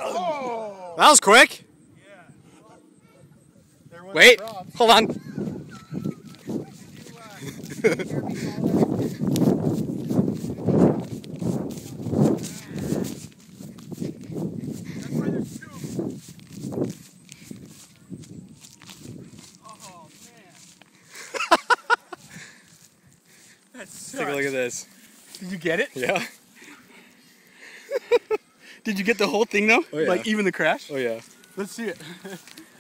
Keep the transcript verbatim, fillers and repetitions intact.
Oh. That was quick. Yeah. Wait, hold on. Let's take a look at this. Did you get it? Yeah. Did you get the whole thing though? Oh, yeah. Like even the crash? Oh yeah. Let's see it.